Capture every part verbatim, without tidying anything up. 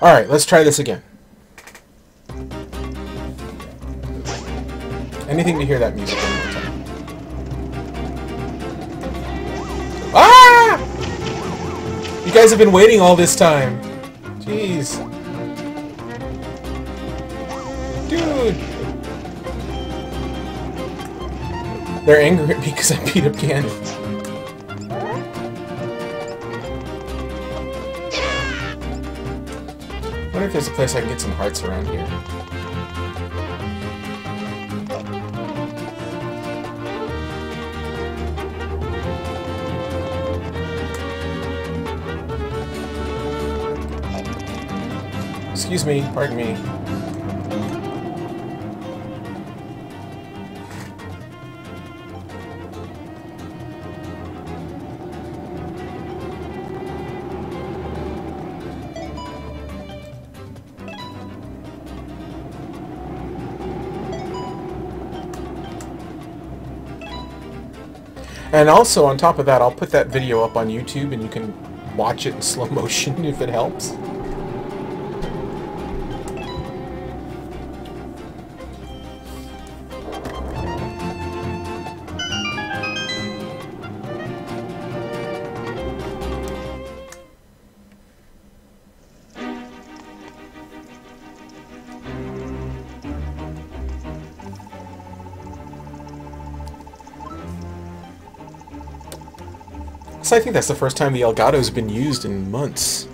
Alright, let's try this again. Anything to hear that music one more time. Ah! You guys have been waiting all this time. Jeez. Dude. They're angry at me because I beat up Ganon. I wonder if there's a place I can get some hearts around here. Excuse me, pardon me. And also, on top of that, I'll put that video up on YouTube and you can watch it in slow motion if it helps. So I think that's the first time the Elgato's been used in months.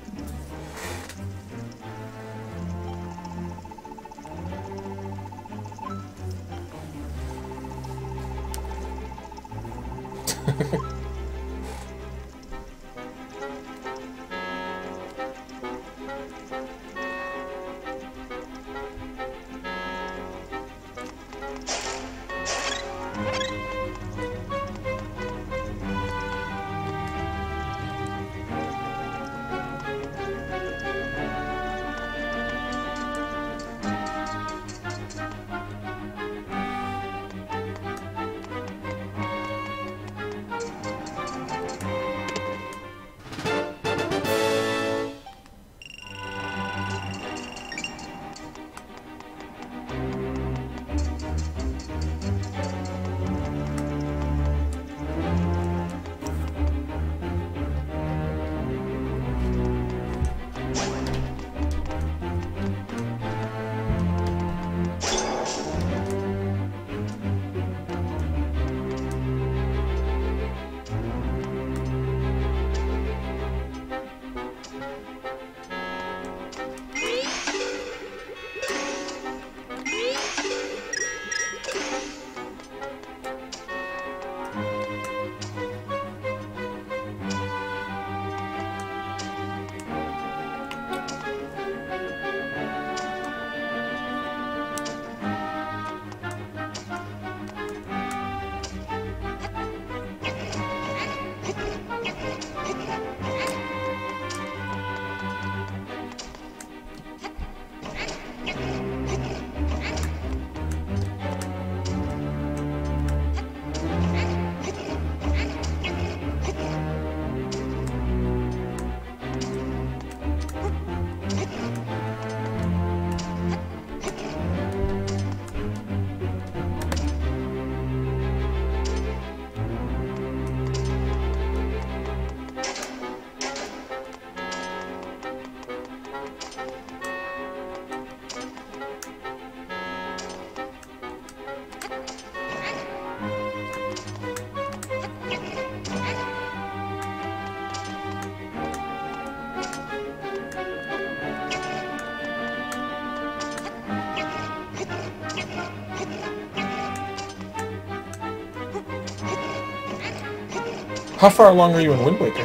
How far along are you in Wind Waker?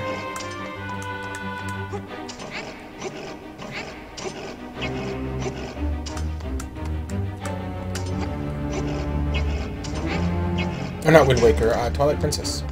Or not Wind Waker, uh, Twilight Princess.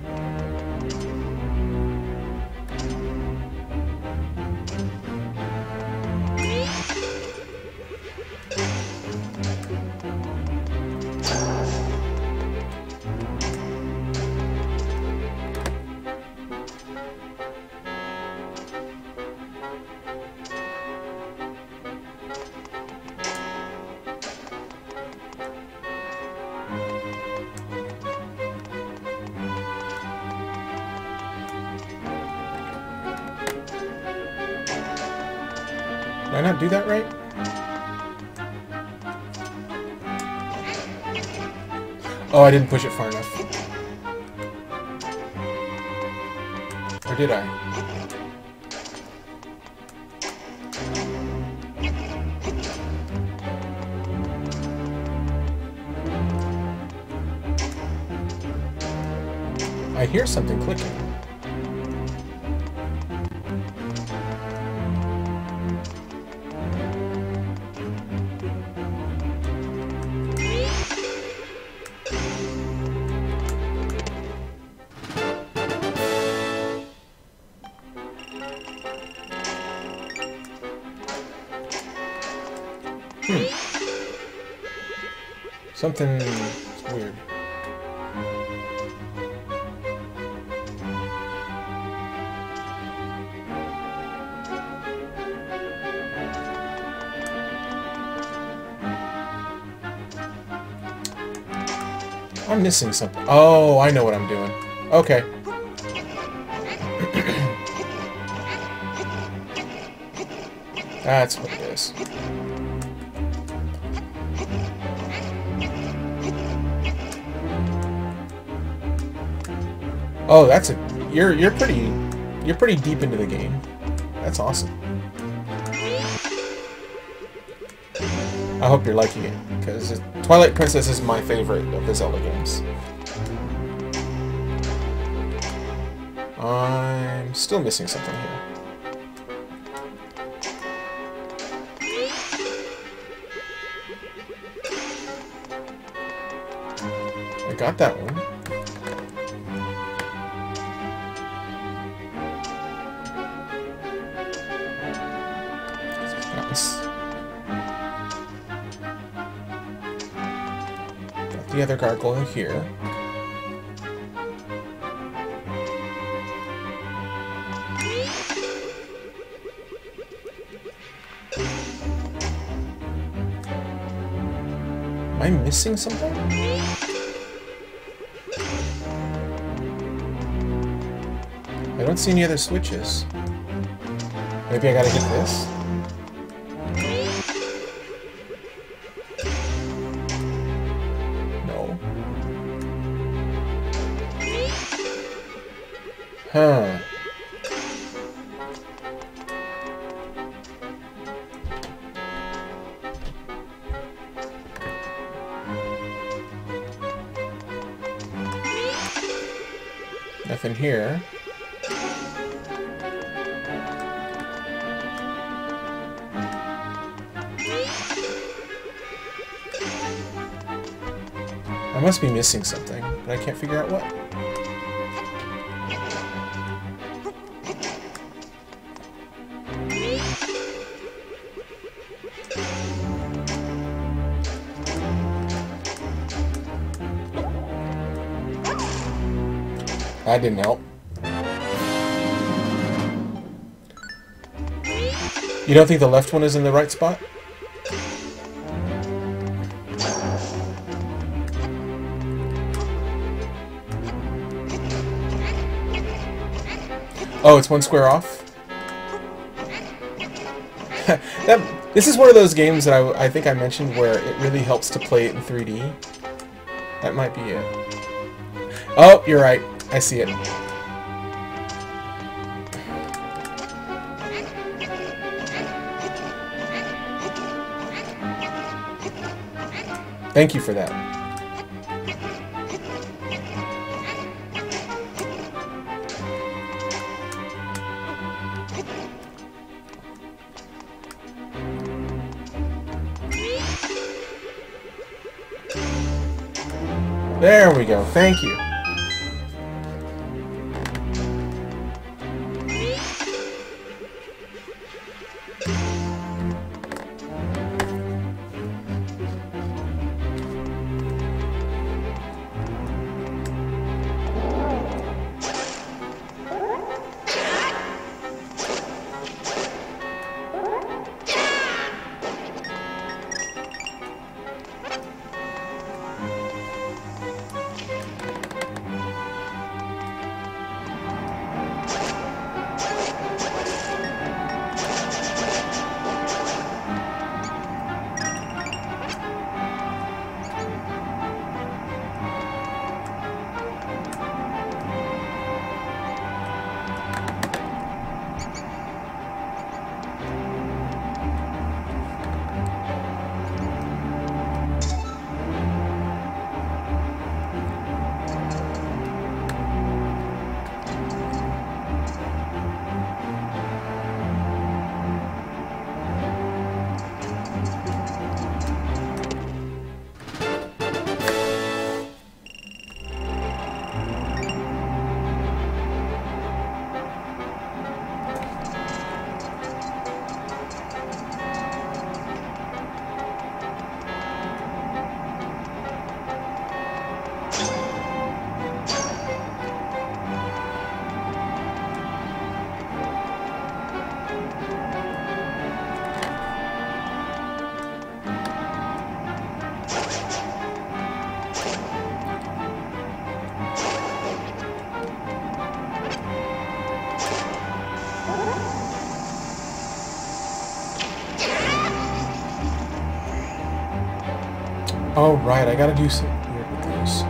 I not do that right? Oh, I didn't push it far enough. Or did I? I hear something clicking. Hmm. Something weird. I'm missing something. Oh, I know what I'm doing. Okay. That's what it is. Oh, that's a you're you're pretty you're pretty deep into the game. That's awesome. I hope you're liking it, because Twilight Princess is my favorite of the Zelda games. I'm still missing something here. I got that one. Nice. Got the other gargoyle here. Am I missing something? I don't see any other switches. Maybe I gotta hit this? No. Huh. Nothing here. I must be missing something, but I can't figure out what. That didn't help. You don't think the left one is in the right spot? Oh, it's one square off? that, this is one of those games that I, I think I mentioned where it really helps to play it in three D. That might be it. Oh, you're right. I see it. Thank you for that. There we go. Thank you. Oh, right, I gotta do some weird with those.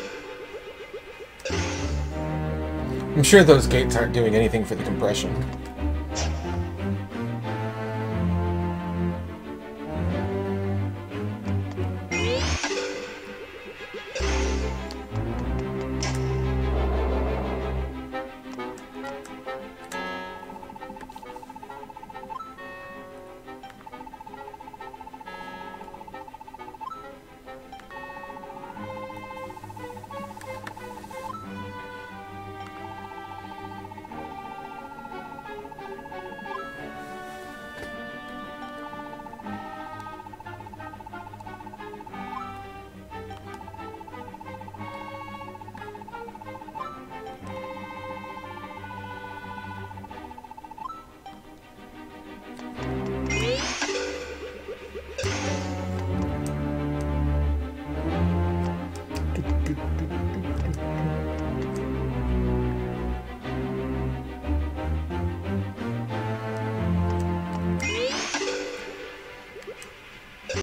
I'm sure those gates aren't doing anything for the compression.